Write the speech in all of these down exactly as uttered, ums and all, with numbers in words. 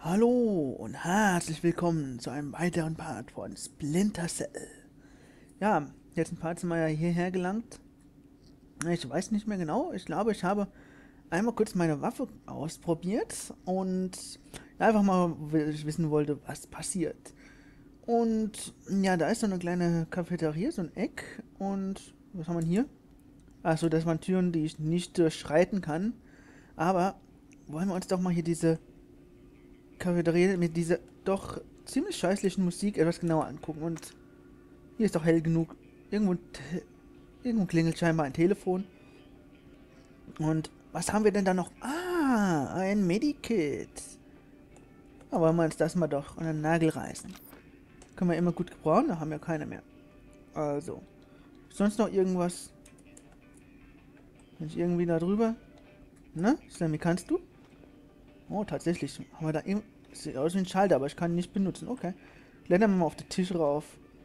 Hallo und herzlich willkommen zu einem weiteren Part von Splinter Cell. Ja, jetzt ein paar sind wir ja hierher gelangt. Ich weiß nicht mehr genau. Ich glaube, ich habe einmal kurz meine Waffe ausprobiert und einfach mal wissen wollte, was passiert. Und ja, da ist so eine kleine Cafeteria, so ein Eck. Und was haben wir hier? Achso, das waren Türen, die ich nicht durchschreiten kann. Aber wollen wir uns doch mal hier diese Cafeteria mit dieser doch ziemlich scheußlichen Musik etwas genauer angucken. Und hier ist doch hell genug. Irgendwo, irgendwo klingelt scheinbar ein Telefon. Und was haben wir denn da noch? Ah, ein Medikit. Aber wollen wir uns das mal doch an den Nagel reißen. Können wir immer gut gebrauchen, da haben wir keine mehr. Also, sonst noch irgendwas? Bin ich irgendwie da drüber? Ne? Sammy, kannst du? Oh, tatsächlich. Haben wir da eben... Sieht aus wie ein Schalter, aber ich kann ihn nicht benutzen. Okay. Klettern wir mal auf den Tisch rauf.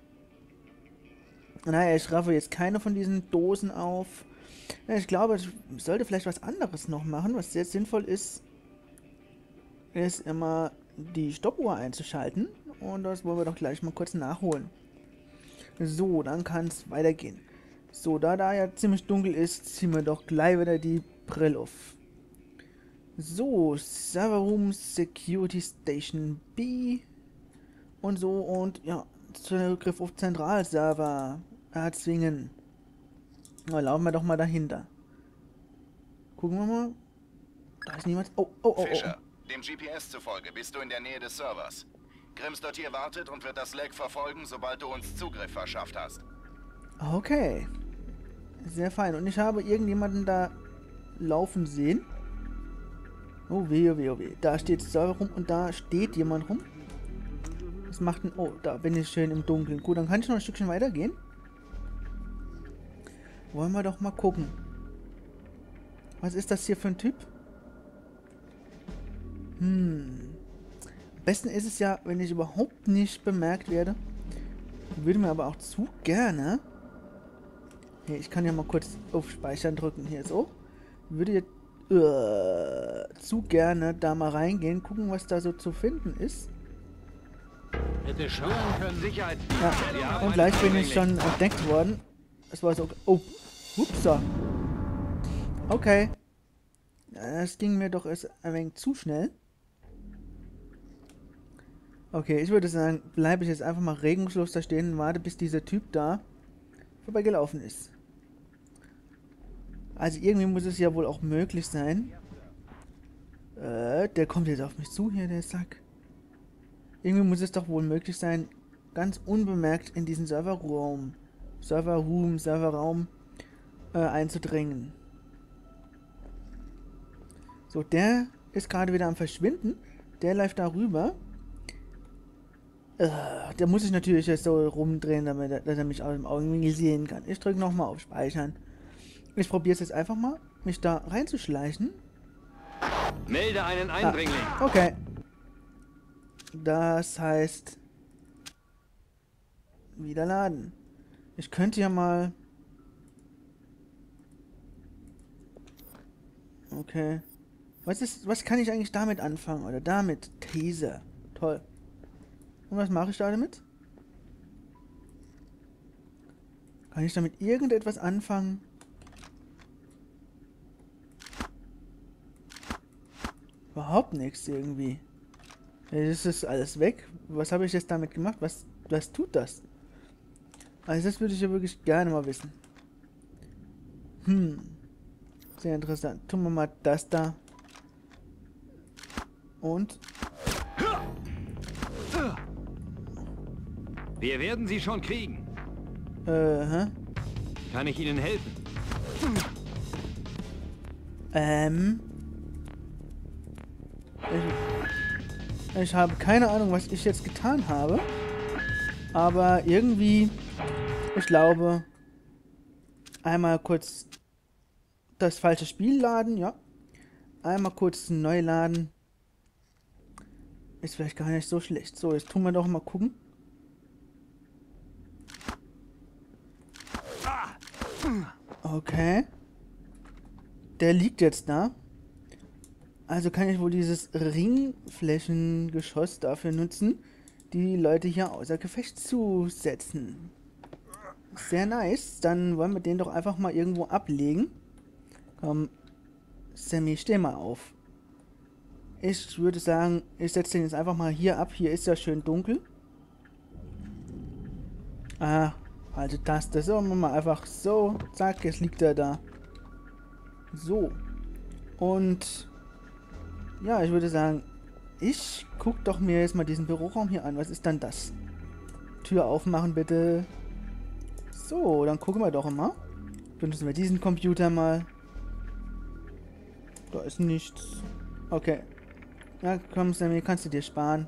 Naja, ich raffe jetzt keine von diesen Dosen auf. Ich glaube, ich sollte vielleicht was anderes noch machen, was sehr sinnvoll ist, ist immer die Stoppuhr einzuschalten. Und das wollen wir doch gleich mal kurz nachholen. So, dann kann es weitergehen. So, da da ja ziemlich dunkel ist, ziehen wir doch gleich wieder die Brille auf. So, Server Room Security Station B. Und so, und ja, Zugriff auf Zentralserver erzwingen. Na, laufen wir doch mal dahinter. Gucken wir mal. Da ist niemand. Oh, oh, oh, oh. Fischer, dem G P S zufolge bist du in der Nähe des Servers. Grimsdottir wartet und wird das Lag verfolgen, sobald du uns Zugriff verschafft hast. Okay. Sehr fein. Und ich habe irgendjemanden da laufen sehen. Oh weh, oh weh, oh weh. Da steht Server rum und da steht jemand rum. Was macht denn... Oh, da bin ich schön im Dunkeln. Gut, dann kann ich noch ein Stückchen weitergehen. Wollen wir doch mal gucken. Was ist das hier für ein Typ? Hm. Am besten ist es ja, wenn ich überhaupt nicht bemerkt werde. Würde mir aber auch zu gerne... Hier, ich kann ja mal kurz auf Speichern drücken. Hier so. Würde jetzt uh, zu gerne da mal reingehen, gucken, was da so zu finden ist. Hätte schwören können, Sicherheit. Ja, und gleich bin ich schon entdeckt worden. Es war so... Oh, upsa. Okay. Das ging mir doch erst ein wenig zu schnell. Okay, ich würde sagen, bleibe ich jetzt einfach mal regungslos da stehen und warte, bis dieser Typ da vorbeigelaufen ist. Also irgendwie muss es ja wohl auch möglich sein. Äh, der kommt jetzt auf mich zu hier, der Sack. Irgendwie muss es doch wohl möglich sein, ganz unbemerkt in diesen Serverraum, Serverroom, Serverraum äh, einzudringen. So, der ist gerade wieder am Verschwinden. Der läuft da rüber. Äh, der muss sich natürlich jetzt so rumdrehen, damit er, dass er mich aus dem Augenwinkel sehen kann. Ich drücke nochmal auf Speichern. Ich probiere es jetzt einfach mal, mich da reinzuschleichen. Melde einen Eindringling. Ah, okay. Das heißt... Wieder laden. Ich könnte ja mal... Okay. Was ist... Was kann ich eigentlich damit anfangen? Oder damit? Taser. Toll. Und was mache ich da damit? Kann ich damit irgendetwas anfangen? Überhaupt nichts irgendwie. Jetzt ist alles weg. Was habe ich jetzt damit gemacht? Was, was tut das? Also das würde ich ja wirklich gerne mal wissen. Hm. Sehr interessant. Tun wir mal das da. Und... Wir werden sie schon kriegen. Äh, hä? Kann ich Ihnen helfen? Ähm... Ich, ich habe keine Ahnung, was ich jetzt getan habe. Aber irgendwie... Ich glaube... Einmal kurz... Das falsche Spiel laden, ja. Einmal kurz neu laden. Ist vielleicht gar nicht so schlecht. So, jetzt tun wir doch mal gucken. Okay. Der liegt jetzt da. Also kann ich wohl dieses Ringflächengeschoss dafür nutzen, die Leute hier außer Gefecht zu setzen. Sehr nice. Dann wollen wir den doch einfach mal irgendwo ablegen. Komm, Sammy, steh mal auf. Ich würde sagen, ich setze den jetzt einfach mal hier ab. Hier ist ja schön dunkel. Ah, alte Taste. So, machen wir einfach so. Zack, jetzt liegt er da. So. Und ja, ich würde sagen, ich guck doch mir jetzt mal diesen Büroraum hier an. Was ist dann das? Tür aufmachen, bitte. So, dann gucken wir doch mal. Benutzen wir diesen Computer mal. Da ist nichts. Okay. Ja, komm, Sammy, kannst du dir sparen.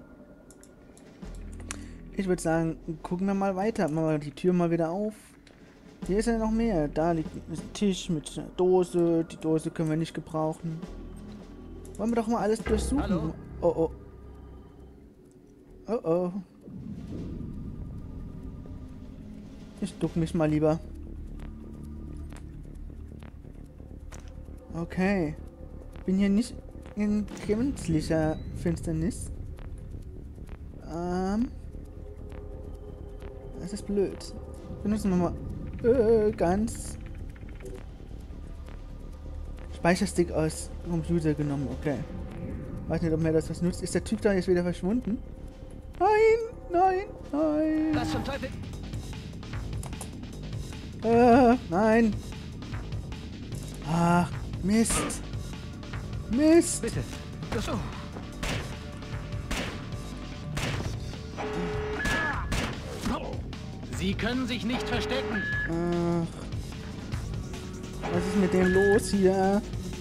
Ich würde sagen, gucken wir mal weiter. Machen wir die Tür mal wieder auf. Hier ist ja noch mehr. Da liegt ein Tisch mit einer Dose. Die Dose können wir nicht gebrauchen. Wollen wir doch mal alles durchsuchen. Hallo? Oh, oh. Oh, oh. Ich duck mich mal lieber. Okay. Bin hier nicht in gänzlicher Finsternis. Ähm. Das ist blöd. Benutzen wir mal äh, ganz Speicherstick aus Computer genommen. Okay. Weiß nicht, ob mir das was nutzt. Ist der Typ da jetzt wieder verschwunden? Nein, nein, nein. Was zum Teufel? Äh, nein. Ach, Mist. Mist. Bitte. So. Sie können sich nicht verstecken. Ach. Was ist mit dem los hier?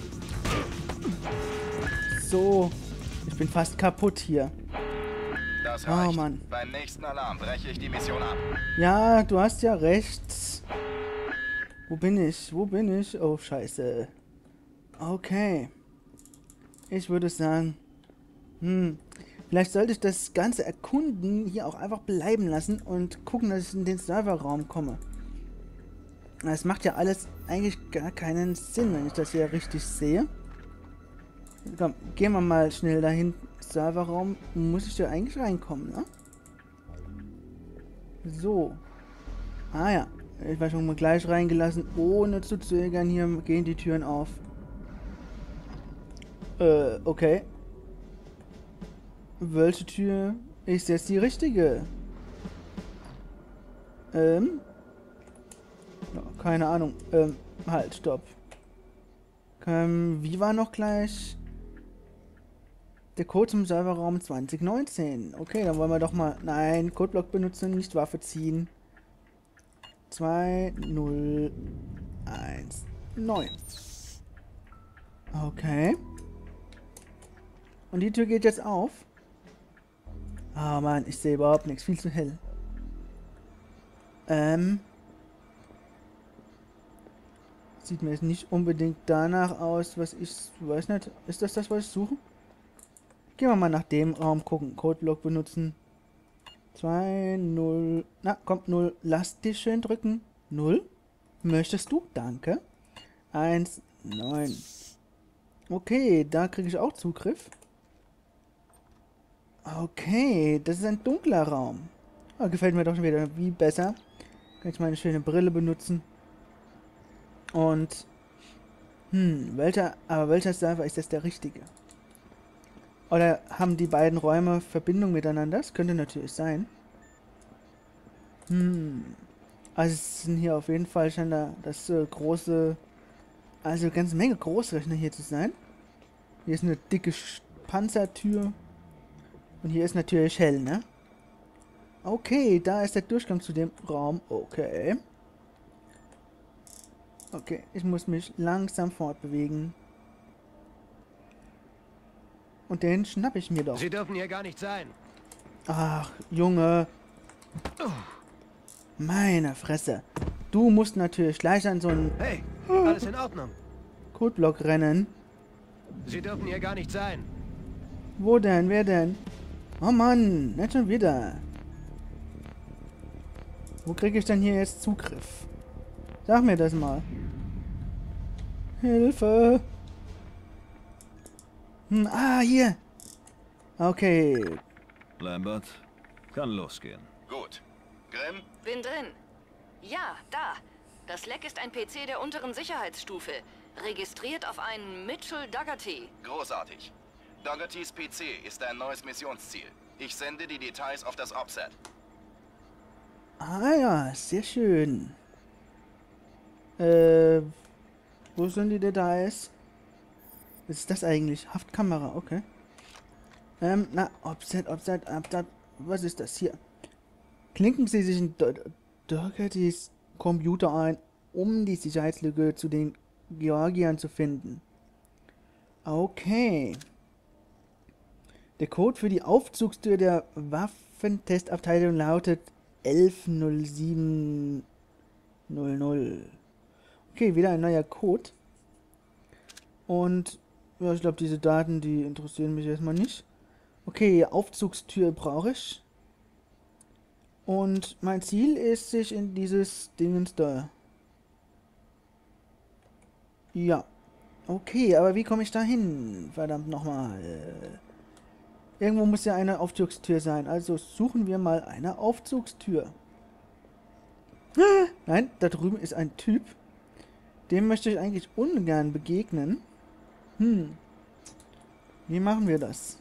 So. Ich bin fast kaputt hier. Das Oh, reicht. Mann. Beim nächsten Alarm breche ich die Mission ab. Ja, du hast ja recht. Wo bin ich? Wo bin ich? Oh, scheiße. Okay. Ich würde sagen, hm, vielleicht sollte ich das ganze Erkunden hier auch einfach bleiben lassen und gucken, dass ich in den Serverraum komme. Das macht ja alles eigentlich gar keinen Sinn, wenn ich das hier richtig sehe. Komm, gehen wir mal schnell dahin. Serverraum, muss ich da eigentlich reinkommen, ne? So. Ah ja, ich war schon mal gleich reingelassen, ohne zu zögern. Hier gehen die Türen auf. Äh, okay. Welche Tür ist jetzt die richtige? Ähm. Ja, keine Ahnung. Ähm, halt, stopp. Ähm, wie war noch gleich? Der Code zum Serverraum zwanzig neunzehn. Okay, dann wollen wir doch mal... Nein, Codeblock benutzen, nicht Waffe ziehen. zwei null eins neun. Okay. Und die Tür geht jetzt auf. Ah, Mann, ich sehe überhaupt nichts. Viel zu hell. Ähm. Sieht mir jetzt nicht unbedingt danach aus, was ich... Weiß nicht. Ist das das, was ich suche? Gehen wir mal nach dem Raum gucken. Codeblock benutzen. zwei null... Na, kommt null. Lass dich schön drücken. null. Möchtest du? Danke. eins neun. Okay, da kriege ich auch Zugriff. Okay, das ist ein dunkler Raum. Oh, gefällt mir doch schon wieder wie besser. Kann ich meine schöne Brille benutzen. Und... Hm, welcher... Aber welcher Server ist jetzt der richtige? Oder haben die beiden Räume Verbindung miteinander? Das könnte natürlich sein. Hm. Also es sind hier auf jeden Fall schon da das äh, große... Also eine ganze Menge Großrechner hier zu sein. Hier ist eine dicke Sch- Panzertür. Und hier ist natürlich hell, ne? Okay, da ist der Durchgang zu dem Raum. Okay. Okay, ich muss mich langsam fortbewegen. Und den schnapp ich mir doch. Sie dürfen hier gar nicht sein. Ach, Junge. Meine Fresse. Du musst natürlich gleich an so einen Hey, alles in Ordnung. Codeblock rennen. Sie dürfen hier gar nicht sein. Wo denn? Wer denn? Oh Mann, nicht schon wieder. Wo kriege ich denn hier jetzt Zugriff? Sag mir das mal. Hilfe. Hm, ah, hier. Okay. Lambert, kann losgehen. Gut. Grimm? Bin drin. Ja, da. Das Leck ist ein P C der unteren Sicherheitsstufe. Registriert auf einen Mitchell Dougherty. Großartig. Doughertys P C ist ein neues Missionsziel. Ich sende die Details auf das Offset. Ah ja, sehr schön. Äh, wo sind die Details? Was ist das eigentlich? Haftkamera, okay. Ähm, na, Offset, Offset, Offset. Was ist das hier? Klinken Sie sich in Doughertys Computer ein, um die Sicherheitslücke zu den Georgiern zu finden. Okay. Der Code für die Aufzugstür der Waffentestabteilung lautet elf null sieben null null. Okay, wieder ein neuer Code. Und ja, ich glaube, diese Daten, die interessieren mich erstmal nicht. Okay, Aufzugstür brauche ich. Und mein Ziel ist, sich in dieses Dingens da. Ja. Okay, aber wie komme ich da hin? Verdammt nochmal. Irgendwo muss ja eine Aufzugstür sein. Also suchen wir mal eine Aufzugstür. Nein, da drüben ist ein Typ. Dem möchte ich eigentlich ungern begegnen. Hm. Wie machen wir das?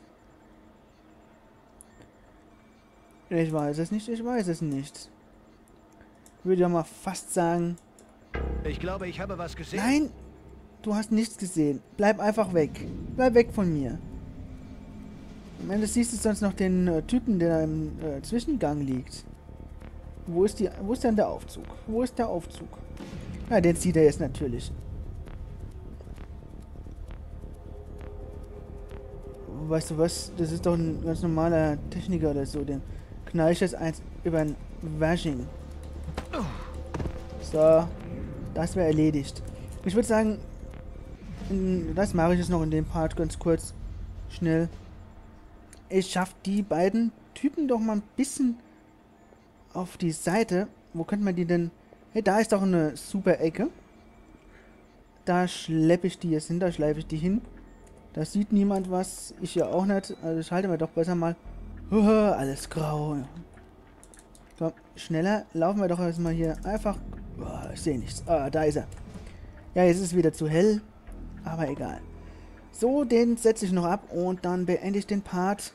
Ich weiß es nicht, ich weiß es nicht. Ich würde ja mal fast sagen... Ich glaube, ich habe was gesehen. Nein! Du hast nichts gesehen. Bleib einfach weg. Bleib weg von mir. Am Ende siehst du sonst noch den äh, Typen, der im äh, Zwischengang liegt. Wo ist die... Wo ist denn der Aufzug? Wo ist der Aufzug? Na, den sieht er jetzt natürlich. Weißt du was? Das ist doch ein ganz normaler Techniker oder so. Den knall ich jetzt eins über ein Washing. So. Das wäre erledigt. Ich würde sagen, in, das mache ich jetzt noch in dem Part ganz kurz. Schnell. Ich schaffe die beiden Typen doch mal ein bisschen auf die Seite. Wo könnte man die denn... Hey, da ist doch eine super Ecke. Da schleppe ich die jetzt hin, da schleife ich die hin. Da sieht niemand was, ich ja auch nicht. Also schalten wir doch besser mal. Alles grau. So, schneller laufen wir doch erstmal hier einfach. Oh, ich sehe nichts. Ah, da ist er. Ja, jetzt ist es wieder zu hell. Aber egal. So, den setze ich noch ab und dann beende ich den Part.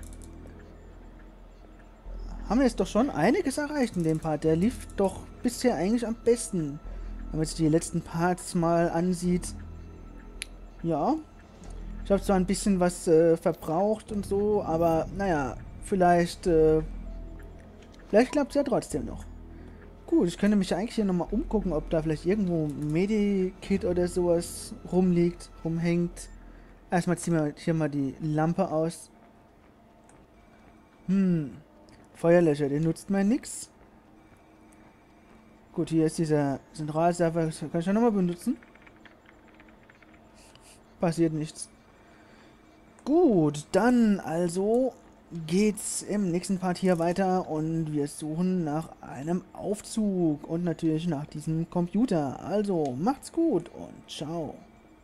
Haben wir jetzt doch schon einiges erreicht in dem Part. Der lief doch bisher eigentlich am besten. Wenn man sich die letzten Parts mal ansieht. Ja. Ich habe zwar ein bisschen was äh, verbraucht und so, aber naja, vielleicht, äh, vielleicht klappt es ja trotzdem noch. Gut, ich könnte mich eigentlich hier nochmal umgucken, ob da vielleicht irgendwo ein Medikit oder sowas rumliegt, rumhängt. Erstmal ziehen wir hier mal die Lampe aus. Hm, Feuerlöscher, den nutzt man nix. Gut, hier ist dieser Zentralserver, das kann ich ja nochmal benutzen. Passiert nichts. Gut, dann also geht's im nächsten Part hier weiter und wir suchen nach einem Aufzug und natürlich nach diesem Computer. Also macht's gut und ciao.